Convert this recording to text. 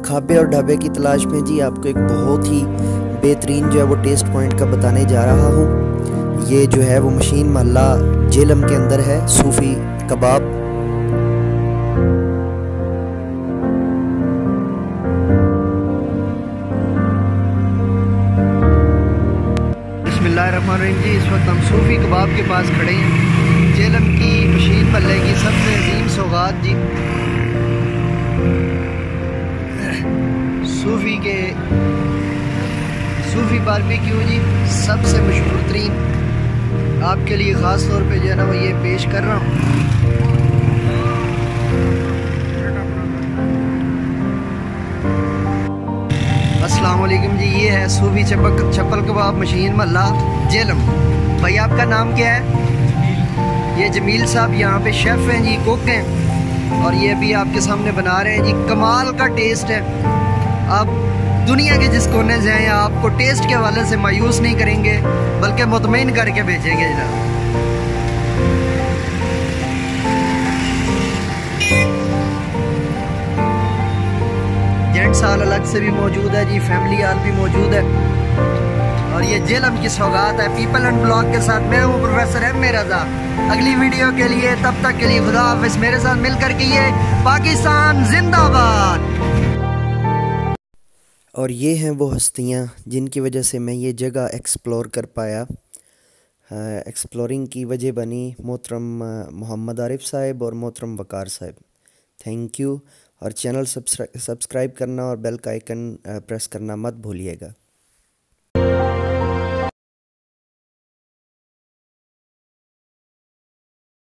کھابے اور ڈھابے کی تلاش میں جی آپ کو ایک بہت ہی بہترین جو ہے وہ ٹیسٹ پوائنٹ کا بتانے جا رہا ہوں۔ یہ جو ہے وہ مشین محلہ جہلم کے اندر ہے، صوفی کباب۔ بسم اللہ الرحمن الرحیم جی، اس وقت ہم صوفی کباب کے پاس کھڑے ہیں، جہلم کی مشین محلے کی سب سے عظیم سوغات جی، صوفی باربیکیو جی، سب سے مشہور ترین آپ کے لیے خاص طور پہ جو ہے نا وہ یہ پیش کر رہا ہوں۔ السلام علیکم جی، یہ ہے صوفی چپل کباب مشین محلہ جہلم۔ بھائی آپ کا نام کیا ہے؟ یہ جمیل صاحب یہاں پہ شیف ہیں جی، کوک ہیں، اور یہ بھی آپ کے سامنے بنا رہے ہیں جی۔ کمال کا ٹیسٹ ہے، آپ دنیا کے جس کونے سے ہیں آپ کو ٹیسٹ کے حوالے سے مایوس نہیں کریں گے، بلکہ مطمئن کر کے بھیجیں گے جناب۔ جینٹس ہال الگ سے بھی موجود ہے جی، فیملی ہال بھی موجود ہے، اور یہ جہلم کی سوغات ہے۔ پیپل اینڈ بلاگ کے ساتھ میں ہوں پروفیسر ایم رضا۔ اگلی ویڈیو کے لیے تب تک کے لیے خدا حافظ۔ میرے ساتھ مل کر کے یہ پاکستان زندہ باد۔ اور یہ ہیں وہ ہستیاں جن کی وجہ سے میں یہ جگہ ایکسپلور کر پایا۔ ایکسپلورنگ کی وجہ بنی محترم محمد عارف صاحب اور محترم وقار صاحب، تھینک یو۔ اور چینل سبسکرائب کرنا اور بیل کا آئیکن پریس کرنا مت بھولیے گا۔